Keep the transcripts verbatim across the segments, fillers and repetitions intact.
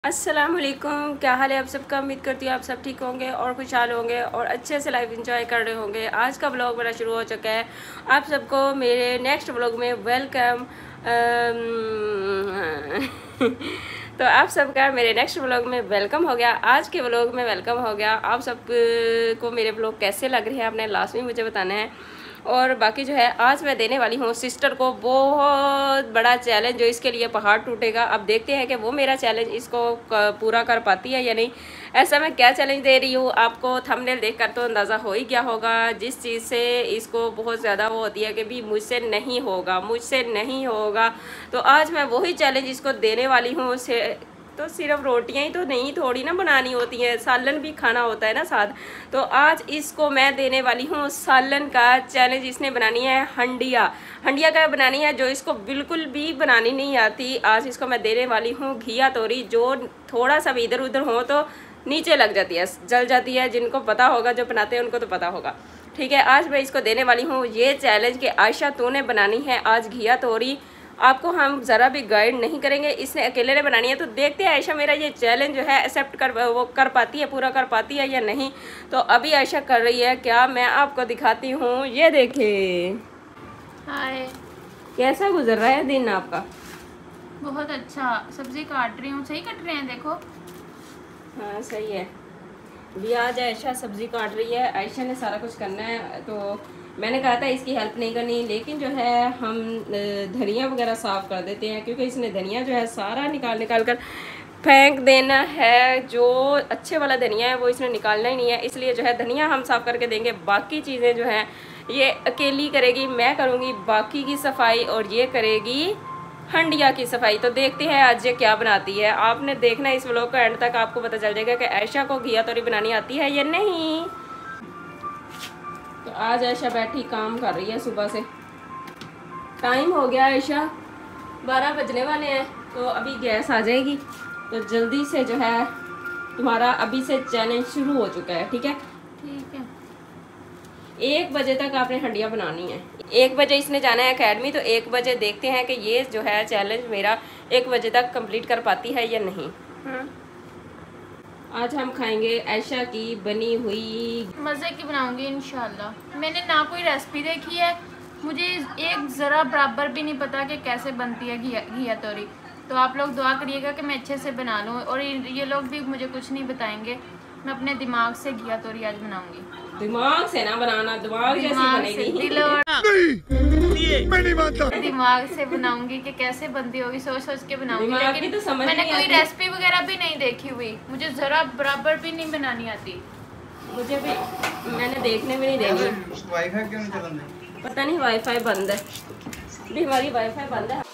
अस्सलाम वालेकुम, क्या हाल है आप सबका। उम्मीद करती हूँ आप सब ठीक होंगे और खुशहाल होंगे और अच्छे से लाइफ एंजॉय कर रहे होंगे। आज का ब्लॉग मेरा शुरू हो चुका है। आप सबको मेरे नेक्स्ट ब्लॉग में वेलकम। तो आप सबका मेरे नेक्स्ट ब्लॉग में वेलकम हो गया। आज के ब्लॉग में वेलकम हो गया। आप सब को मेरे ब्लॉग कैसे लग रहे हैं आपने लास्ट में मुझे बताना है। और बाकी जो है आज मैं देने वाली हूँ सिस्टर को बहुत बड़ा चैलेंज, जो इसके लिए पहाड़ टूटेगा। अब देखते हैं कि वो मेरा चैलेंज इसको पूरा कर पाती है या नहीं। ऐसा मैं क्या चैलेंज दे रही हूँ आपको थंबनेल देखकर तो अंदाज़ा हो ही क्या होगा। जिस चीज़ से इसको बहुत ज़्यादा वो होती है कि भी मुझसे नहीं होगा, मुझसे नहीं होगा, तो आज मैं वही चैलेंज इसको देने वाली हूँ। तो सिर्फ रोटियां ही तो नहीं थोड़ी ना बनानी होती हैं, सालन भी खाना होता है ना साथ। तो आज इसको मैं देने वाली हूँ सालन का चैलेंज। इसने बनानी है हंडिया। हंडिया का बनानी है जो इसको बिल्कुल भी बनानी नहीं आती। आज इसको मैं देने वाली हूँ घिया तोरी, जो थोड़ा सा भी इधर उधर हो तो नीचे लग जाती है, जल जाती है। जिनको पता होगा, जो बनाते हैं उनको तो पता होगा। ठीक है, आज मैं इसको देने वाली हूँ ये चैलेंज कि आयशा तूने बनानी है आज घिया तोरी। आपको हम ज़रा भी गाइड नहीं करेंगे, इसने अकेले ने बनानी है। तो देखते हैं आयशा मेरा ये चैलेंज जो है एक्सेप्ट कर वो कर पाती है, पूरा कर पाती है या नहीं। तो अभी आयशा कर रही है क्या, मैं आपको दिखाती हूँ। ये देखिए, हाय, कैसा गुजर रहा है दिन आपका। बहुत अच्छा। सब्जी काट रही हूँ। सही कट रहे हैं देखो। हाँ सही है। भी आज आयशा सब्जी काट रही है। आयशा ने सारा कुछ करना है, तो मैंने कहा था इसकी हेल्प नहीं करनी, लेकिन जो है हम धनिया वगैरह साफ़ कर देते हैं, क्योंकि इसने धनिया जो है सारा निकाल निकाल कर फेंक देना है। जो अच्छे वाला धनिया है वो इसने निकालना ही नहीं है, इसलिए जो है धनिया हम साफ़ करके देंगे। बाकी चीज़ें जो हैं ये अकेली करेगी, मैं करूँगी बाकी की सफाई और ये करेगी हंडिया की सफाई। तो देखते हैं आज ये क्या बनाती है। आपने देखना इस व्लॉग का एंड तक, आपको पता चल जाएगा कि आयशा को घिया तोरी बनानी आती है या नहीं। तो आज आयशा बैठी काम कर रही है सुबह से। टाइम हो गया आयशा, बारह बजने वाले हैं, तो अभी गैस आ जाएगी। तो जल्दी से जो है तुम्हारा अभी से चैलेंज शुरू हो चुका है। ठीक है, ठीक है। एक बजे तक आपने हंडिया बनानी है। एक बजे इसने जाना है अकेडमी, तो एक बजे देखते हैं कि ये जो है चैलेंज मेरा एक बजे तक कंप्लीट कर पाती है या नहीं। हाँ, आज हम खाएंगे आयशा की बनी हुई, मज़े की बनाऊंगी इंशाल्लाह। मैंने ना कोई रेसिपी देखी है, मुझे एक ज़रा बराबर भी नहीं पता कि कैसे बनती है घिया घिया तोरी। तो आप लोग दुआ करिएगा कि मैं अच्छे से बना लूँ, और ये लोग भी मुझे कुछ नहीं बताएंगे। मैं अपने दिमाग से घिया तोरी आज बनाऊंगी। दिमाग से ना बनाना, दिमाग जैसी बनेगी। मैं नहीं मानता। दिमाग से बनाऊंगी कि कैसे बनती होगी, सोच सोच के बनाऊंगी। लेकिन तो समझ मैंने नहीं कोई आती। रेसिपी वगैरह भी नहीं देखी हुई, मुझे जरा बराबर भी नहीं बनानी आती। मुझे भी, मैंने देखने में नहीं देनी। वाईफाई क्यों नहीं चल रहा? पता नहीं, वाईफाई बंद है भी, हमारी वाईफाई बंद है।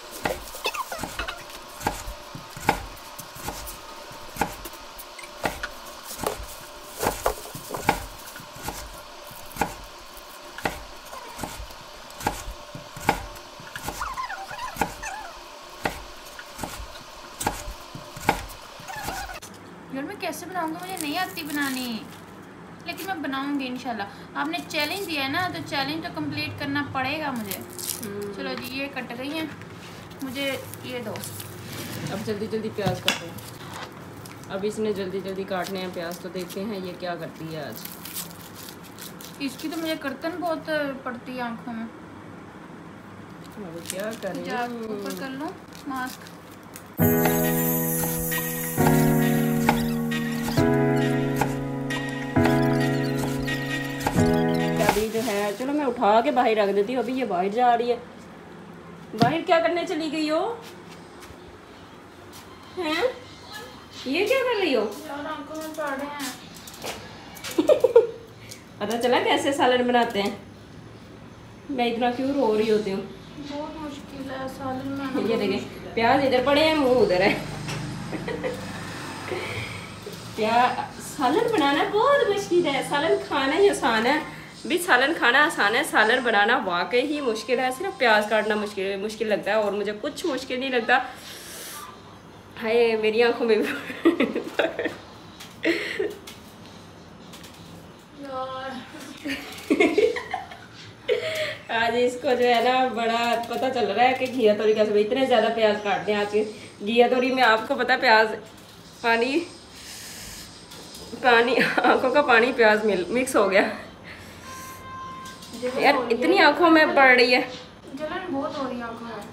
यार मैं कैसे बनाऊंगी, मुझे नहीं आती बनानी, लेकिन मैं बनाऊंगी इंशाल्लाह। आपने चैलेंज दिया है ना, तो चैलेंज तो कंप्लीट करना पड़ेगा मुझे। चलो जी, ये कट गई हैं, मुझे ये दो। अब जल्दी जल्दी प्याज काटते हैं। अब इसने जल्दी जल्दी काटने हैं प्याज, तो देखते हैं ये क्या करती है आज। इसकी तो मुझे कर्तन बहुत पड़ती है आंखों में। अब क्या करें, ऊपर कर लो मास्क। जो है चलो मैं उठा के बाहर रख देती हूँ। अभी ये बाहर जा रही है। बाहर क्या करने चली गई हो? हैं? ये क्या कर रही हो? यार आंखों में पड़ रहे हैं। पता चला कैसे सालन बनाते हैं? मैं इतना क्यों रो रही होती हूँ? बहुत मुश्किल है सालन में। ये देखें, प्याज इधर पड़े हैं, मुंह उधर है। प्याज सालन बनाना बहुत मुश्किल है। सालन खाना ही आसान है भी, सालन खाना आसान है, सालन बनाना वाकई ही मुश्किल है। सिर्फ प्याज काटना मुश्किल मुश्किल लगता है, और मुझे कुछ मुश्किल नहीं लगता। हाय मेरी आंखों में भी। आज इसको जो है ना बड़ा पता चल रहा है कि घिया तोरी कैसे, इतने ज़्यादा प्याज काटते हैं आज के घिया तोरी में। आपको पता प्याज पानी पानी आंखों का पानी प्याज मिल मिक्स हो गया यार, इतनी आंखों में पड़ रही है, जलन बहुत हो रही है आंखों में।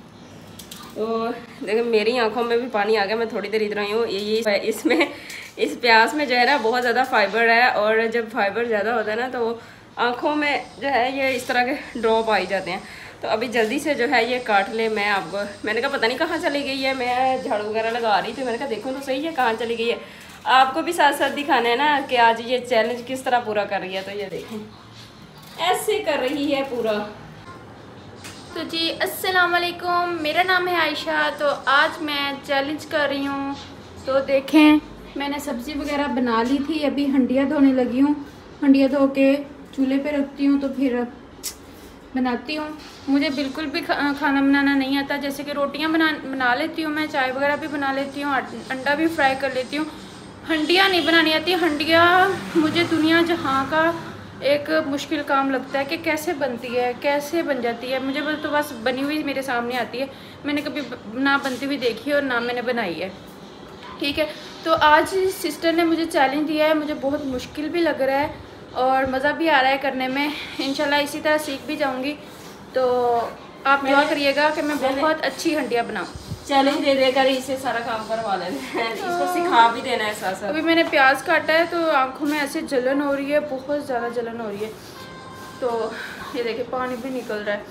तो देखो मेरी आंखों में भी पानी आ गया। मैं थोड़ी देर इतना ही हूँ। ये ये इसमें इस प्याज में जो है ना बहुत ज़्यादा फाइबर है, और जब फाइबर ज़्यादा होता है ना तो आंखों में जो है ये इस तरह के ड्रॉप आ ही जाते हैं। तो अभी जल्दी से जो है ये काट ले। मैं आपको मैंने कहा पता नहीं कहाँ चली गई है, मैं झाड़ू वगैरह लगा रही थी, मैंने कहा देखूँ तो सही है कहाँ चली गई है। आपको भी साथ साथ दिखाना है ना कि आज ये चैलेंज किस तरह पूरा कर रही है। तो ये देखें ऐसे कर रही है पूरा। तो जी अस्सलाम वालेकुम, मेरा नाम है आयशा। तो आज मैं चैलेंज कर रही हूँ। तो देखें मैंने सब्ज़ी वगैरह बना ली थी, अभी हंडिया धोने लगी हूँ। हंडिया धो के चूल्हे पे रखती हूँ तो फिर बनाती हूँ। मुझे बिल्कुल भी खाना बनाना नहीं आता। जैसे कि रोटियाँ बना बना लेती हूँ मैं, चाय वगैरह भी बना लेती हूँ, अंडा भी फ्राई कर लेती हूँ। हंडिया नहीं बनानी आती। हंडिया मुझे दुनिया जहाँ का एक मुश्किल काम लगता है कि कैसे बनती है, कैसे बन जाती है। मुझे बस तो बस बनी हुई मेरे सामने आती है, मैंने कभी ना बनती हुई देखी है और ना मैंने बनाई है। ठीक है, तो आज सिस्टर ने मुझे चैलेंज दिया है, मुझे बहुत मुश्किल भी लग रहा है और मज़ा भी आ रहा है करने में। इंशाल्लाह इसी तरह सीख भी जाऊँगी। तो आप दुआ करिएगा कि मैं बहुत अच्छी हंडिया बनाऊँ। चैलेंज दे देकर इसे सारा काम करवा लेना है, इसको सिखा भी देना है साथ साथ। अभी मैंने प्याज काटा है तो आंखों में ऐसे जलन हो रही है, बहुत ज़्यादा जलन हो रही है। तो ये देखिए पानी भी निकल रहा है।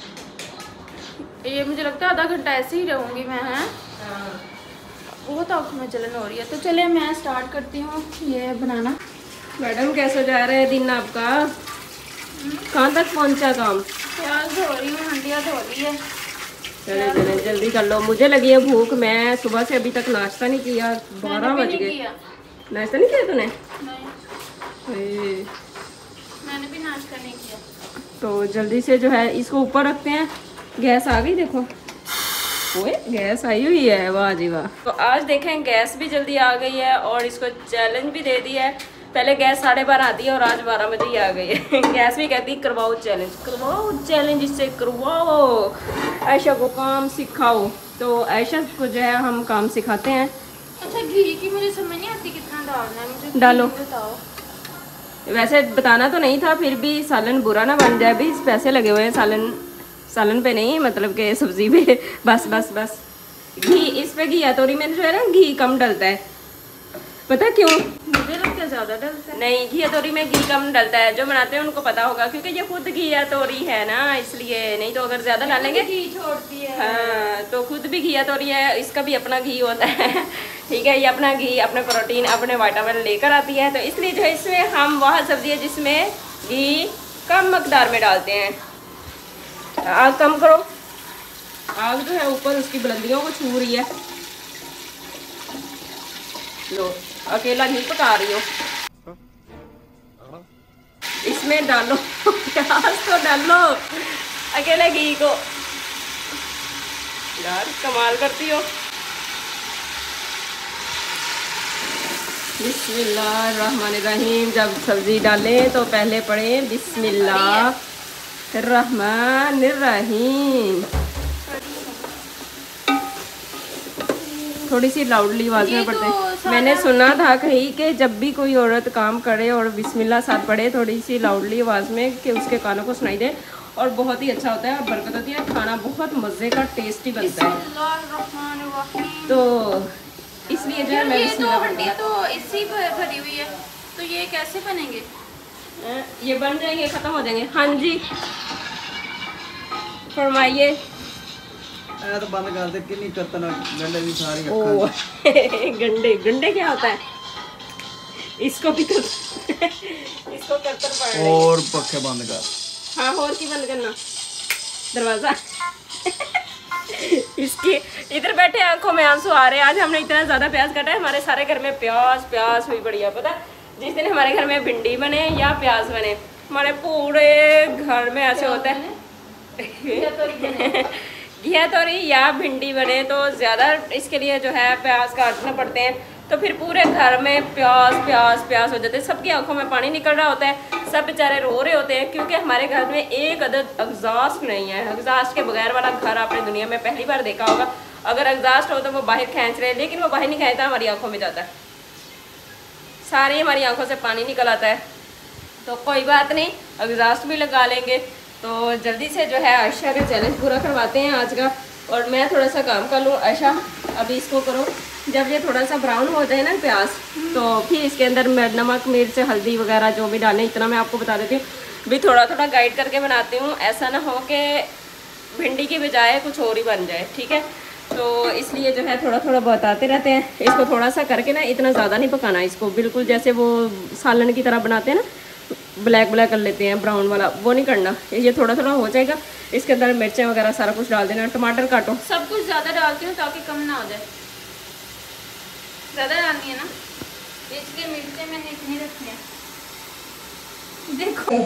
ये मुझे लगता है आधा घंटा ऐसे ही रहूँगी मैं। हैं बहुत आंखों में जलन हो रही है। तो चलिए मैं स्टार्ट करती हूँ ये बनाना। मैडम कैसे जा रहे हैं दिन आपका? कहाँ तक पहुँचा काम? प्याज धो रही हूँ, हंडिया धो रही है। चले चले जल्दी कर लो, मुझे लगी है भूख। मैं सुबह से अभी तक नाश्ता नहीं किया, बारह बज गए। नाश्ता नहीं किया तूने? नहीं, मैंने भी नाश्ता नहीं किया। तो जल्दी से जो है इसको ऊपर रखते हैं। गैस आ गई देखो, ओए गैस आई हुई है, वाह जी वाह। तो आज देखें गैस भी जल्दी आ गई है और इसको चैलेंज भी दे दिया है। पहले गैस साढ़े बारह आती है और आज बारह बजे ही आ गई है। गैस भी कहती है करवाओ चैलेंज, करवाओ चैलेंज, इससे करवाओ, आयशा को काम सिखाओ। तो आयशा को जो है हम काम सिखाते हैं। अच्छा घी की मुझे समझ नहीं आती कितना डालना है, मुझे डालो। बताओ। वैसे बताना तो नहीं था, फिर भी सालन बुरा ना बन जाए। भी पैसे लगे हुए हैं सालन सालन पे नहीं, मतलब के सब्जी पे। बस बस बस घी इस पे घी तोरी में जो है ना घी कम डलता है, पता क्यों? मुझे लगता है ज़्यादा डलता है। नहीं, घी तोरी में घी कम डलता है। जो बनाते हैं उनको पता होगा, क्योंकि ये खुद घी तोरी है ना, इसलिए। नहीं तो अगर ज़्यादा डालेंगे घी छोड़ती है। हाँ, तो खुद भी घी तोरी है, इसका भी अपना घी होता है। ठीक है, ये अपना घी, अपने प्रोटीन, अपने विटामिन लेकर आती है। तो इसलिए जो है इसमें हम वह सब्जी है जिसमें घी कम मकदार में डालते हैं। आग कम करो, आग जो है ऊपर उसकी बुलंदियों को छू रही है। लो अकेला नहीं पका रही हो, इसमें डालो प्याज तो डालो, अकेले घी को। यार कमाल करती हो। बिस्मिल्लाहिर्रहमानिर्रहीम। जब सब्जी डालें तो पहले पढ़े बिस्मिल्लाहिर्रहमानिर्रहीम। थोड़ी सी लाउडली आवाज में पढ़ते हैं। मैंने सुना था कहीं कि जब भी कोई औरत काम करे और बिस्मिल्लाह साथ पढ़े थोड़ी सी लाउडली आवाज में, कि उसके कानों को सुनाई दे और बहुत ही अच्छा होता है और बरकत होती है। खाना बहुत मज़े का टेस्टी बनता है। तो इसलिए जो है मैं ये तो हंडिया तो इसी पर भरी हुई है, तो ये कैसे बनेंगे? ये बन जाएंगे, ख़त्म हो जाएंगे। हाँ जी फरमाइए। तो बंद कर दे, कितनी कतन गंडे भी सारी। ओ गंडे गंडे क्या होता है? इसको भी कर इसको करतर पड़ और पक्के बंद कर। हाँ और की बंद करना दरवाजा। इसकी इधर बैठे आंखों में आंसू आ रहे हैं। आज हमने इतना ज्यादा प्याज काटा है, हमारे सारे घर में प्याज प्याज हुई बढ़िया। पता जिस दिन हमारे घर में भिंडी बने या प्याज बने, हमारे पूरे घर में ऐसे होता है घिया तोरी या भिंडी बने तो ज़्यादा इसके लिए जो है प्याज काटने पड़ते हैं। तो फिर पूरे घर में प्याज प्याज प्याज हो जाते हैं, सबकी आंखों में पानी निकल रहा होता है, सब बेचारे रो रहे होते हैं, क्योंकि हमारे घर में एक अदद एग्जॉस्ट नहीं है। एग्जॉस्ट के बगैर वाला घर आपने दुनिया में पहली बार देखा होगा। अगर एग्जॉस्ट हो तो वो बाहर खींच रहे हैं, लेकिन वो बाहर नहीं खींचता, हमारी आंखों में जाता है, सारी हमारी आंखों से पानी निकल आता है। तो कोई बात नहीं, एग्जॉस्ट भी लगा लेंगे। तो जल्दी से जो है आयशा का चैलेंज पूरा करवाते हैं आज का, और मैं थोड़ा सा काम कर लूँ। आयशा अभी इसको करो, जब ये थोड़ा सा ब्राउन हो जाए ना प्याज, तो फिर इसके अंदर नमक मिर्च हल्दी वगैरह जो भी डालें, इतना मैं आपको बता देती हूँ। भी थोड़ा थोड़ा गाइड करके बनाती हूँ, ऐसा ना हो कि भिंडी की बजाय कुछ और ही बन जाए, ठीक है। तो इसलिए जो है थोड़ा थोड़ा बताते रहते हैं। इसको थोड़ा सा करके ना, इतना ज़्यादा नहीं पकाना इसको, बिल्कुल जैसे वो सालन की तरह बनाते हैं ना, ब्लैक ब्लैक कर लेते हैं ब्राउन वाला, वो नहीं करना। ये थोड़ा थोड़ा हो जाएगा, इसके अंदर मिर्चें वगैरह सारा कुछ डाल देना। टमाटर काटो, सब कुछ ज़्यादा डालती हूँ ताकि कम ना हो जाए, ज़्यादा डालनी है ना, इसलिए मिर्चें मैंने इतनी रखी है। देखो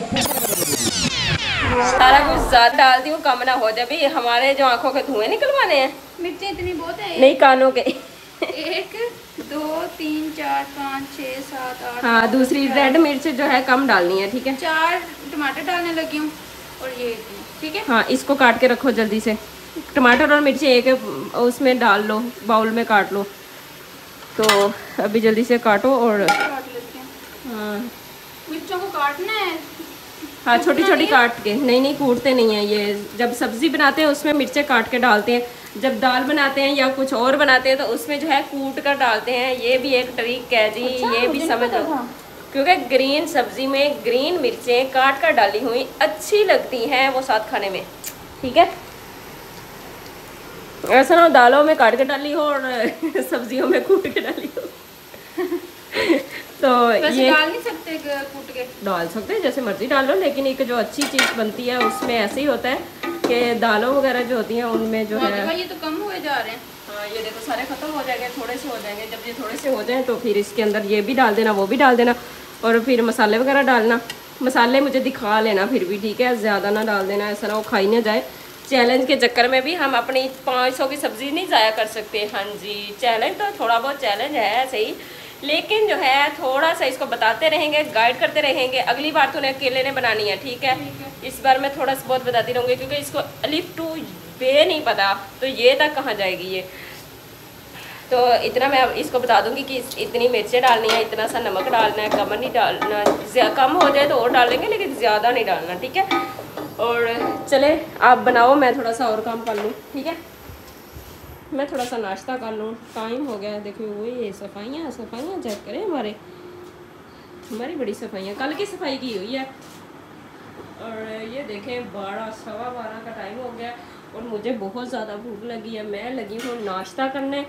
सारा कुछ ज़्यादा डालती हूँ, कम ना हो जाए। भाई हमारे जो आंखों के धुएं निकलवाने हैं, मिर्चें इतनी बहुत है, नहीं कानों के। एक दो तीन चार पाँच छः सात आठ। हाँ, दूसरी रेड मिर्च जो है कम डालनी है, ठीक है। चार टमाटर डालने लगी हूँ और ये इतनी, ठीक है। हाँ, इसको काट के रखो जल्दी से। टमाटर और मिर्ची एक उसमें डाल लो, बाउल में काट लो। तो अभी जल्दी से काटो और काट लेते हैं। हाँ मिर्चों को काटना है, हाँ, छोटी छोटी काट के। नहीं नहीं, कूटते नहीं है ये। जब सब्जी बनाते हैं उसमें मिर्चें काट के डालते हैं, जब दाल बनाते हैं या कुछ और बनाते हैं तो उसमें जो है कूट कर डालते हैं। ये भी एक ट्रिक है जी। अच्छा, ये भी समझ लो, क्योंकि ग्रीन सब्जी में ग्रीन मिर्चें काट कर डाली हुई अच्छी लगती हैं वो साथ खाने में, ठीक है। ऐसा ना दालों में काट के डाली हो और सब्जियों में कूट के डाली हो। तो ये डाल नहीं सकते, कूट के डाल सकते हैं, जैसे मर्जी डाल लो, लेकिन एक जो अच्छी चीज़ बनती है उसमें ऐसे ही होता है कि दालों वगैरह जो होती हैं उनमें जो है। ये तो कम हुए जा रहे हैं। हाँ, ये देखो सारे खत्म हो जाएंगे, थोड़े से हो जाएंगे। जब ये थोड़े से हो जाएं तो फिर इसके अंदर ये भी डाल देना, वो भी डाल देना, और फिर मसाले वगैरह डालना। मसाले मुझे दिखा लेना फिर भी, ठीक है, ज़्यादा ना डाल देना, ऐसा ना वो खाई ना जाए। चैलेंज के चक्कर में भी हम अपनी पाँच सौ की सब्ज़ी नहीं ज़ाया कर सकते। हाँ जी, चैलेंज तो थोड़ा बहुत चैलेंज है सही, लेकिन जो है थोड़ा सा इसको बताते रहेंगे, गाइड करते रहेंगे। अगली बार तो उन्हें अकेले ने बनानी है, ठीक है, इस बार मैं थोड़ा सा बहुत बताती रहूँगी, क्योंकि इसको अलिफ टू बे नहीं पता, तो ये तक कहाँ जाएगी ये। तो इतना मैं अब इसको बता दूंगी कि इतनी मिर्चें डालनी है, इतना सा नमक डालना है, कम नहीं डालना, कम हो जाए तो और डालेंगे लेकिन ज़्यादा नहीं डालना, ठीक है। और चले आप बनाओ, मैं थोड़ा सा और काम कर लूँ, ठीक है। मैं थोड़ा सा नाश्ता कर लूँ, टाइम हो गया। देखो वो ये सफाइयाँ सफाइयाँ चेक करें, हमारे हमारी बड़ी सफाइयाँ कल की सफाई की हुई है। और ये देखें बारह सवा बारह का टाइम हो गया और मुझे बहुत ज़्यादा भूख लगी है। मैं लगी हूँ नाश्ता करने,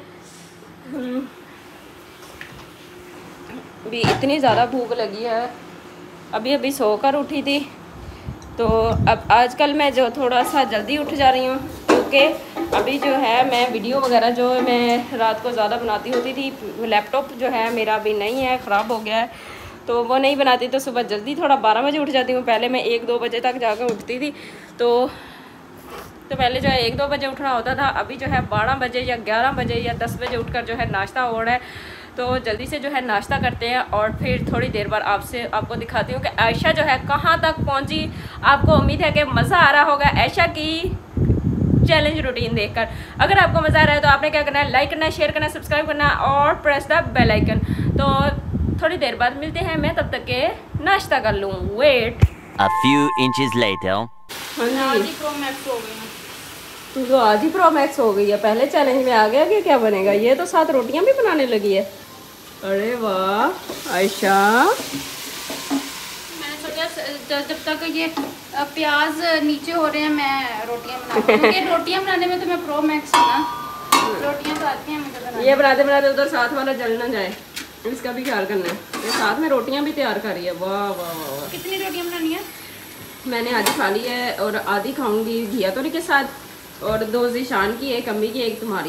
भी इतनी ज़्यादा भूख लगी है। अभी अभी सोकर उठी थी, तो अब आजकल मैं जो थोड़ा सा जल्दी उठ जा रही हूँ, क्योंकि अभी जो है मैं वीडियो वगैरह जो मैं रात को ज़्यादा बनाती होती थी, लैपटॉप जो है मेरा अभी नहीं है, ख़राब हो गया है, तो वो नहीं बनाती, तो सुबह जल्दी थोड़ा बारह बजे उठ जाती हूँ। पहले मैं एक दो बजे तक जाकर उठती थी, तो तो पहले जो है एक दो बजे उठना होता था, अभी जो है बारह बजे या ग्यारह बजे या दस बजे उठकर जो है नाश्ता हो रहा है। तो जल्दी से जो है नाश्ता करते हैं और फिर थोड़ी देर बाद आपसे आपको दिखाती हूँ कि आयशा जो है कहाँ तक पहुँची। आपको उम्मीद है कि मज़ा आ रहा होगा आयशा की चैलेंज रूटीन देखकर। अगर आपको मज़ा आ रहा है तो आपने क्या करना है, लाइक करना है, शेयर करना है, सब्सक्राइब करना और प्रेस द बेल आइकन। तो थोड़ी देर बाद मिलते हैं, मैं तब तक के नाश्ता कर लूँ। Wait A few inches later. हाँ जी, प्रो मैक्स हो गई, तू तो आज ही प्रो मैक्स हो गई है। पहले चैलेंज में आ गया कि क्या बनेगा। ये तो साथ रोटियां भी बनाने लगी है। अरे वाह आयशा, मैंने सोचा जब तक ये प्याज नीचे हो रहे हैं मैं रोटियां बनाती हूँ, क्योंकि रोटियां बनाने में तो मैं प्रो मैक्स हूँ ना, रोटियां तो आती हैं मुझे बनाने। ये बनाते बनाते उधर साथ वाला जल ना जाए, इसका भी ख्याल करना है। ये साथ में रोटियां भी तैयार कर रही है। वाह वाह वाह वाह। कितनी रोटियां बनानी है? मैंने आधी खा ली है और आधी खाऊंगी घिया तोरी के साथ, और दो जीशान की, एक अम्मी की, एक तुम्हारी।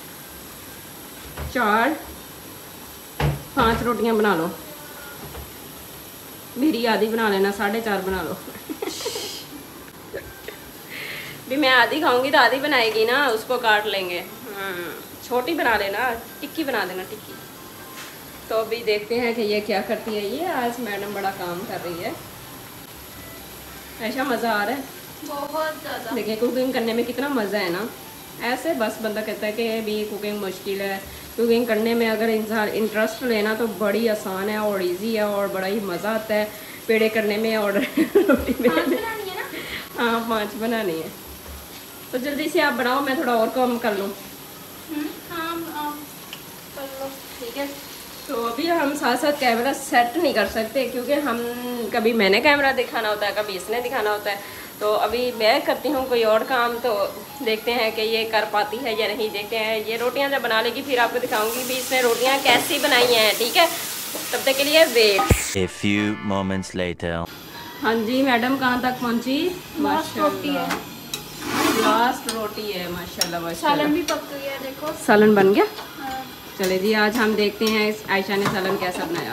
चार पांच रोटियां बना लो, मेरी आधी बना लेना, साढ़े चार बना लो। भी मैं आधी खाऊंगी तो आधी बनाएगी ना, उसको काट लेंगे। छोटी बना लेना, टिक्की बना देना, टिक्की। तो अभी देखते हैं कि ये क्या करती है। ये आज मैडम बड़ा काम कर रही है। ऐसा मज़ा आ रहा है बहुत ज़्यादा। देखिए कुकिंग करने में कितना मज़ा है ना। ऐसे बस बंदा कहता है कि भी कुकिंग मुश्किल है। कुकिंग करने में अगर इंसान इंटरेस्ट लेना तो बड़ी आसान है और इजी है और बड़ा ही मज़ा आता है पेड़े करने में और रोटी बनाने में। हाँ पाँच बनानी है, तो जल्दी से आप बनाओ, मैं थोड़ा और काम कर लूँ। हाँ कर लो, ठीक है। तो अभी हम साथ साथ कैमरा सेट नहीं कर सकते क्योंकि हम कभी मैंने कैमरा दिखाना होता है, कभी इसने दिखाना होता है। तो अभी मैं करती हूँ कोई और काम, तो देखते हैं कि ये कर पाती है या नहीं। देखते हैं, ये रोटियाँ जब बना लेगी फिर आपको दिखाऊंगी भी इसने रोटियाँ कैसी बनाई हैं। ठीक है, तब तक के लिए wait. A few moments later. हाँ जी मैडम, कहाँ तक पहुँची? लास्ट रोटी है, लास्ट रोटी है माशाल्लाह माशाल्लाह। सालन भी पक गई है, देखो सालन बन गया। हाँ। चले जी, आज हम देखते हैं आयशा ने सालन कैसा बनाया।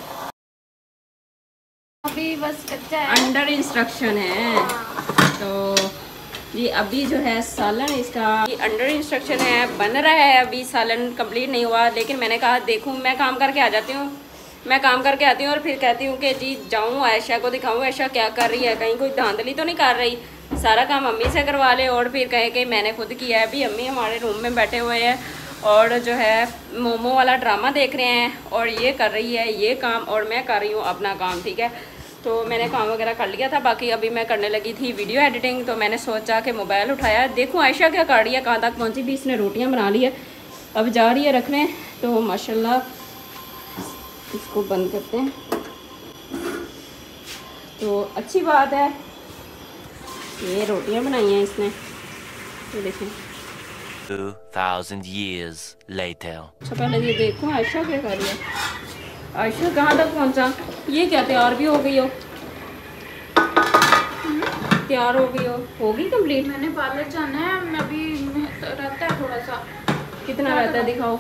अभी बस कच्चा है, अंडर इंस्ट्रक्शन है। तो जी अभी जो है सालन इसका अंडर इंस्ट्रक्शन है, बन रहा है। अभी सालन कंप्लीट नहीं हुआ, लेकिन मैंने कहा देखूं, मैं काम करके आ जाती हूँ, मैं काम करके आती हूँ और फिर कहती हूँ कि जी जाऊँ आयशा को दिखाऊँ आयशा क्या कर रही है, कहीं कोई धांधली तो नहीं कर रही। सारा काम अम्मी से करवा ले और फिर कहे कि मैंने खुद किया है। अभी अम्मी हमारे रूम में बैठे हुए हैं और जो है मोमो वाला ड्रामा देख रहे हैं और ये कर रही है ये काम और मैं कर रही हूँ अपना काम। ठीक है, तो मैंने काम वगैरह कर लिया था, बाकी अभी मैं करने लगी थी वीडियो एडिटिंग। तो मैंने सोचा कि मोबाइल उठाया, देखूँ आयशा क्या कर रही है, कहाँ तक पहुँची भी। इसने रोटियाँ बना ली है, अब जा रही है रखने। तो माशाल्लाह इसको बंद करते हैं, तो अच्छी बात है। ये रोटियाँ बनाई हैं इसने, ये देखें। Two thousand years later. अच्छा पहले ये देखो आयशा क्या कर रही है। आयशा कहाँ तक पहुँचा? ये क्या तैयार भी हो गई हो? तैयार हो गई हो? होगी कंप्लीट? मैंने पार्लर जाना है, मैं अभी रहता है थोड़ा सा। कितना रहता है दिखाओ।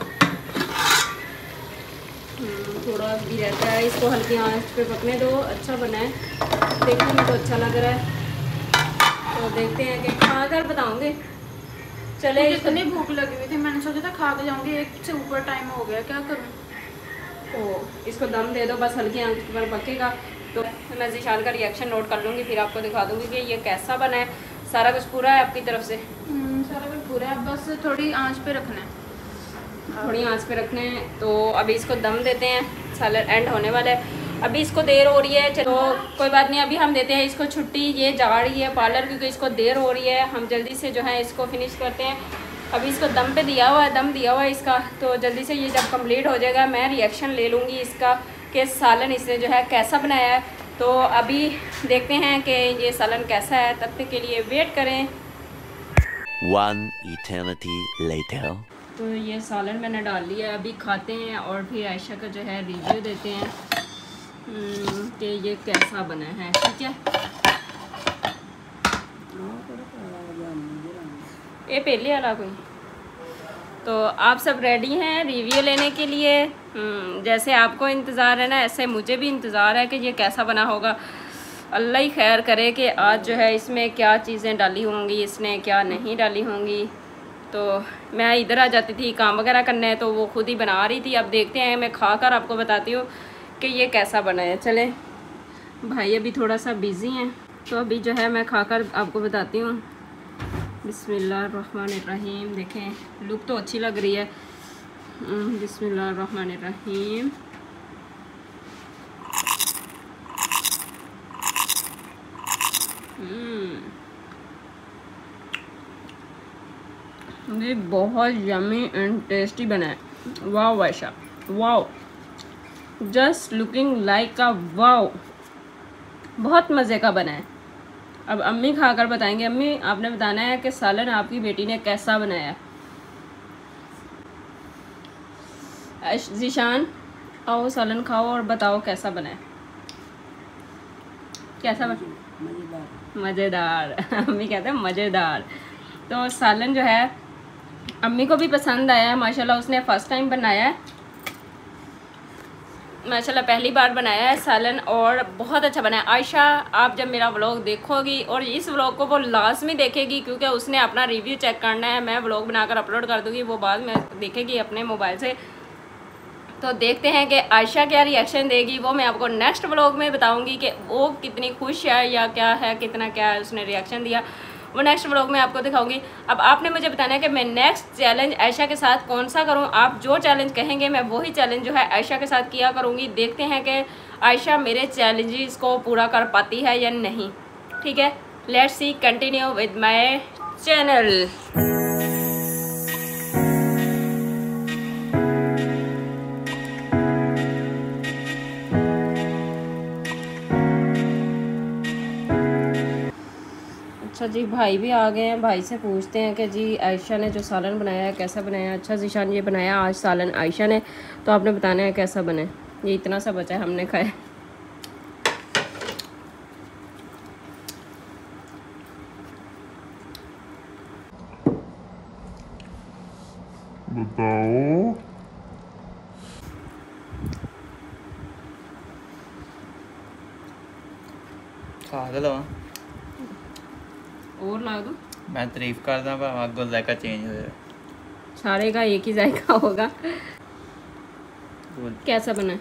थोड़ा भी रहता है, इसको हल्की आंच पे पकने दो। अच्छा बना है, देखने में तो अच्छा लग रहा है। तो देखते हैं कि खा कर बताऊँगे। चले, इतनी भूख लगी हुई थी, मैंने सोचा था खा के जाऊंगी, एक से ऊपर टाइम हो गया, क्या करूं। तो इसको दम दे दो, बस हल्की आंच पर पकेगा। तो मैं ज़िशान का रिएक्शन नोट कर लूँगी, फिर आपको दिखा दूँगी कि ये कैसा बना है। सारा कुछ पूरा है आपकी तरफ से? सारा कुछ पूरा है, बस थोड़ी आंच पे रखना है, थोड़ी आंच पे रखने हैं। तो अभी इसको दम देते हैं, सालन एंड होने वाला है। अभी इसको देर हो रही है, चलो कोई बात नहीं, अभी हम देते हैं इसको छुट्टी। ये जा रही है पार्लर क्योंकि इसको देर हो रही है। हम जल्दी से जो है इसको फिनिश करते हैं। अभी इसको दम पे दिया हुआ है, दम दिया हुआ है इसका, तो जल्दी से ये जब कंप्लीट हो जाएगा मैं रिएक्शन ले लूँगी इसका कि सालन इसने जो है कैसा बनाया है। तो अभी देखते हैं कि ये सालन कैसा है, तब तक के लिए वेट करें। One eternity later. तो ये सालन मैंने डाल लिया है, अभी खाते हैं और फिर आयशा का जो है रिव्यू देते हैं कि ये कैसा बना है। ठीक है, ये पहले वाला कोई। तो आप सब रेडी हैं रिव्यू लेने के लिए? जैसे आपको इंतज़ार है ना, ऐसे मुझे भी इंतज़ार है कि ये कैसा बना होगा। अल्लाह ही खैर करे कि आज जो है इसमें क्या चीज़ें डाली होंगी, इसने क्या नहीं डाली होंगी। तो मैं इधर आ जाती थी काम वगैरह करने, तो वो खुद ही बना रही थी। अब देखते हैं, मैं खा कर आपको बताती हूँ कि ये कैसा बना है। चले भाई अभी थोड़ा सा बिज़ी हैं, तो अभी जो है मैं खाकर आपको बताती हूँ। बिस्मिल्लाहिर्रहमानिर्रहीम। देखें लुक तो अच्छी लग रही है। बिस्मिल्लाहिर्रहमानिर्रहीम। ये बहुत यमी एंड टेस्टी बना है। वाओ वैशा, wow, just looking like a wow, बहुत मज़े का बना है। अब अम्मी खाकर बताएंगे। अम्मी आपने बताना है कि सालन आपकी बेटी ने कैसा बनाया। ज़िशान आओ सालन खाओ और बताओ कैसा बना है। कैसा बना? मज़ेदार। अम्मी कहते हैं मज़ेदार। तो सालन जो है अम्मी को भी पसंद आया है माशाल्लाह। उसने फ़र्स्ट टाइम बनाया है माशाल्लाह, पहली बार बनाया है सालन और बहुत अच्छा बनाया। आयशा आप जब मेरा व्लॉग देखोगी और इस व्लॉग को वो लाजमी देखेगी क्योंकि उसने अपना रिव्यू चेक करना है। मैं व्लॉग बनाकर अपलोड कर दूँगी, वो बाद में देखेगी अपने मोबाइल से। तो देखते हैं कि आयशा क्या रिएक्शन देगी, वो मैं आपको नेक्स्ट व्लॉग में बताऊँगी कि वो कितनी खुश है या क्या है, कितना क्या है उसने रिएक्शन दिया। वो नेक्स्ट व्लॉग में आपको दिखाऊंगी। अब आपने मुझे बताना है कि मैं नेक्स्ट चैलेंज आयशा के साथ कौन सा करूं। आप जो चैलेंज कहेंगे मैं वही चैलेंज जो है आयशा के साथ किया करूंगी। देखते हैं कि आयशा मेरे चैलेंजेस को पूरा कर पाती है या नहीं। ठीक है, let's see, continue with my channel. अच्छा जी, भाई भी आ गए हैं। भाई से पूछते हैं कि जी आयशा ने जो सालन बनाया है कैसा बनाया है। अच्छा ज़ीशान, ये बनाया आज सालन आयशा ने, तो आपने बताना है कैसा बने। ये इतना सा बचा है, हमने खाया। बताओ। खा तो लवा और ला दो। मैं तारीफ करदा पर अगों जायका चेंज हो जाए। सारे का एक ही जायका होगा। बोल कैसा बना?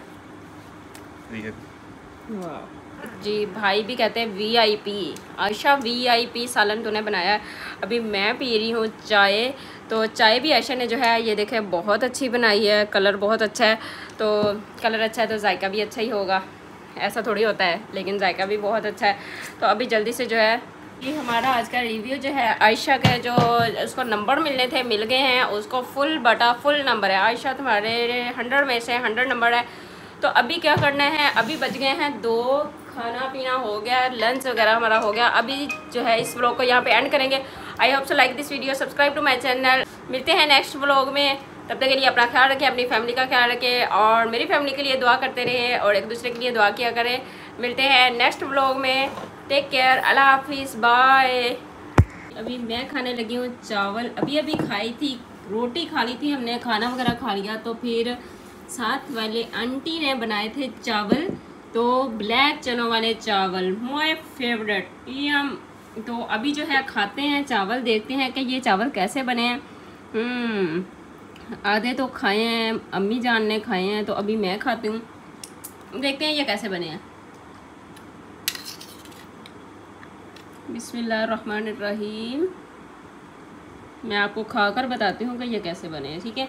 वाह जी, भाई भी कहते हैं V I P. Ayesha V I P सालन तूने बनाया है। अभी मैं पी रही हूँ चाय। तो चाय भी आयशा ने जो है ये देखे बहुत अच्छी बनाई है। कलर बहुत अच्छा है, तो कलर अच्छा है तो जायका भी अच्छा ही होगा। ऐसा थोड़ी होता है, लेकिन जायका भी बहुत अच्छा है। तो अभी जल्दी से जो है ये हमारा आज का रिव्यू जो है आयशा के जो उसको नंबर मिलने थे मिल गए हैं। उसको फुल बटा फुल नंबर है। आयशा तुम्हारे हंड्रेड में से हंड्रेड नंबर है। तो अभी क्या करना है, अभी बज गए हैं दो, खाना पीना हो गया, लंच वगैरह हमारा हो गया। अभी जो है इस व्लॉग को यहाँ पे एंड करेंगे। I hope so like this video, subscribe to my channel. मिलते हैं नेक्स्ट व्लॉग में। तब तक के लिए अपना ख्याल रखें, अपनी फैमिली का ख्याल रखें और मेरी फैमिली के लिए दुआ करते रहें और एक दूसरे के लिए दुआ किया करें। मिलते हैं नेक्स्ट व्लॉग में। टेक केयर, अल्लाह हाफिज़, बाय। अभी मैं खाने लगी हूँ चावल। अभी अभी खाई थी, रोटी खा ली थी हमने, खाना वगैरह खा लिया। तो फिर साथ वाले आंटी ने बनाए थे चावल, तो ब्लैक चनों वाले चावल माय फेवरेट यम। तो अभी जो है खाते हैं चावल, देखते हैं कि ये चावल कैसे बने हैं। हम्म आधे तो खाए हैं, अम्मी जान ने खाए हैं, तो अभी मैं खाती हूँ। देखते हैं ये कैसे बने हैं। बिस्मिल्लाहिर्रहमानिर्रहीम। मैं आपको खाकर बताती हूँ कि ये कैसे बने हैं। ठीक है,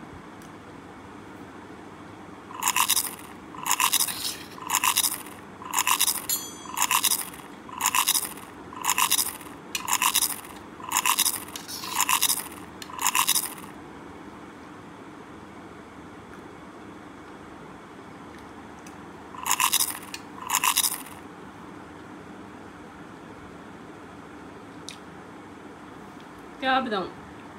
क्या बताऊँ,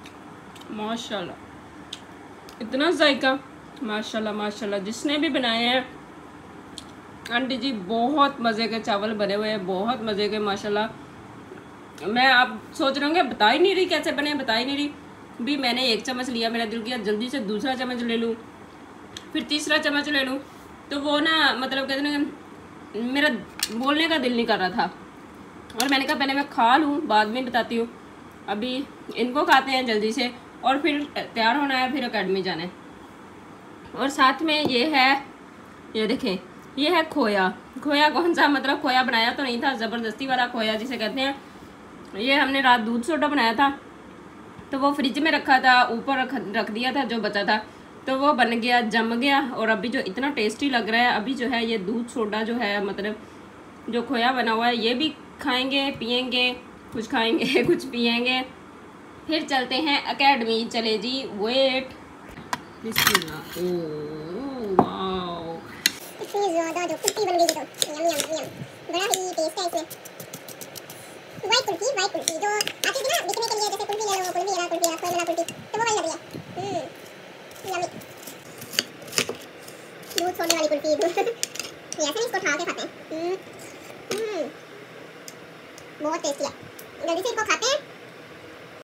माशाल्लाह इतना जायका, माशाल्लाह माशाल्लाह। जिसने भी बनाए हैं आंटी जी, बहुत मज़े के चावल बने हुए हैं, बहुत मज़े के माशाल्लाह। मैं आप सोच रहे होंगे बता ही नहीं रही कैसे बने, बता ही नहीं रही। भी मैंने एक चम्मच लिया, मेरा दिल किया जल्दी से दूसरा चम्मच ले लूँ, फिर तीसरा चम्मच ले लूँ। तो वो ना मतलब कहते हैं मेरा बोलने का दिल नहीं कर रहा था, और मैंने कहा पहले मैं खा लूँ बाद में बताती हूँ। अभी इनको खाते हैं जल्दी से और फिर तैयार होना है, फिर अकेडमी जाना है। और साथ में ये है, ये देखें, ये है खोया। खोया कौन सा, मतलब खोया बनाया तो नहीं था, ज़बरदस्ती वाला खोया जिसे कहते हैं। ये हमने रात दूध सोडा बनाया था, तो वो फ्रिज में रखा था, ऊपर रख रख दिया था जो बचा था, तो वो बन गया, जम गया। और अभी जो इतना टेस्टी लग रहा है, अभी जो है ये दूध सोडा जो है, मतलब जो खोया बना हुआ है, ये भी खाएंगे पियेंगे, कुछ खाएंगे कुछ पियेंगे, फिर चलते हैं एकेडमी। चले जी, वेट। बिस्मिल्लाह। ओह वाओ, इतनी ज़्यादा जो कुल्फी बन गई, तो यम यम यम, बड़ा ही टेस्ट है इसमें। वाइट कुल्फी, वाइट कुल्फी जो आती थी ना दिखने के लिए, जैसे कुल्फी ले लो, कुल्फी वाला कुल्फी, खोए वाला कुल्फी, तो वो वाली लग रही है। हम्म यम्मी, दूध छोड़ने वाली कुल्फी। ऐसे इसको उठा के खाते हैं। हम्म हम्म बहुत टेस्टी है। जल्दी से इसको खाते हैं।